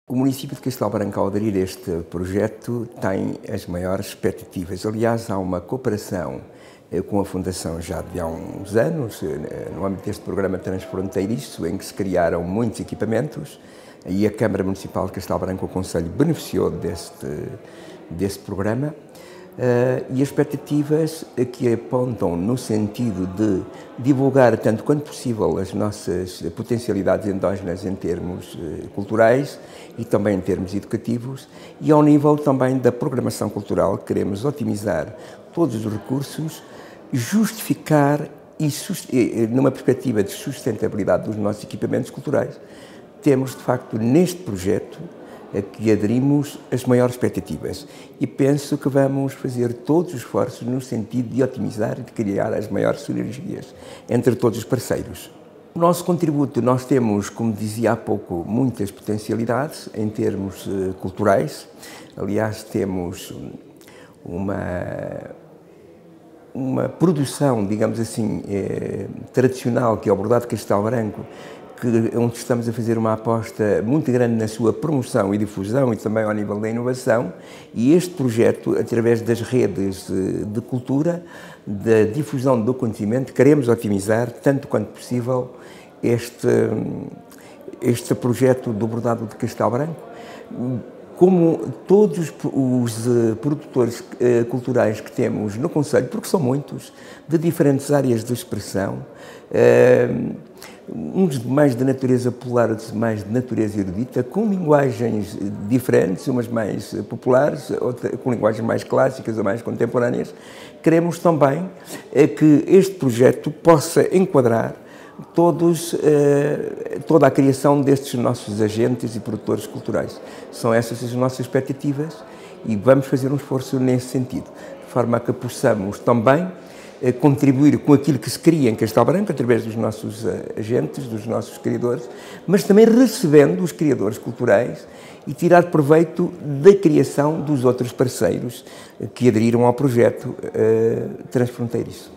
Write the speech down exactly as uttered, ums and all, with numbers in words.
O município de Castelo Branco, ao aderir a este projeto, tem as maiores expectativas. Aliás, há uma cooperação com a Fundação já de há uns anos, no âmbito deste programa transfronteiriço, em que se criaram muitos equipamentos, e a Câmara Municipal de Castelo Branco, o Conselho, beneficiou deste, deste programa, e as expectativas que apontam no sentido de divulgar, tanto quanto possível, as nossas potencialidades endógenas em termos culturais e também em termos educativos, e ao nível também da programação cultural, queremos otimizar todos os recursos, justificar e, numa perspectiva de sustentabilidade dos nossos equipamentos culturais, temos, de facto, neste projeto, a que aderimos as maiores expectativas, e penso que vamos fazer todos os esforços no sentido de otimizar e de criar as maiores sinergias entre todos os parceiros. O nosso contributo, nós temos, como dizia há pouco, muitas potencialidades em termos uh, culturais. Aliás, temos uma, uma produção, digamos assim, eh, tradicional, que é o bordado de Castelo Branco, que, onde estamos a fazer uma aposta muito grande na sua promoção e difusão e também ao nível da inovação, e este projeto, através das redes de cultura, da difusão do conhecimento, queremos otimizar, tanto quanto possível, este, este projeto do bordado de Castelo Branco, como todos os produtores culturais que temos no Conselho, porque são muitos, de diferentes áreas de expressão, uns mais de natureza popular, outros mais de natureza erudita, com linguagens diferentes, umas mais populares, outras com linguagens mais clássicas ou mais contemporâneas. Queremos também que este projeto possa enquadrar todos, toda a criação destes nossos agentes e produtores culturais. São essas as nossas expectativas e vamos fazer um esforço nesse sentido, de forma a que possamos também contribuir com aquilo que se cria em Castelo Branco, através dos nossos agentes, dos nossos criadores, mas também recebendo os criadores culturais e tirar proveito da criação dos outros parceiros que aderiram ao projeto uh, transfronteiriço.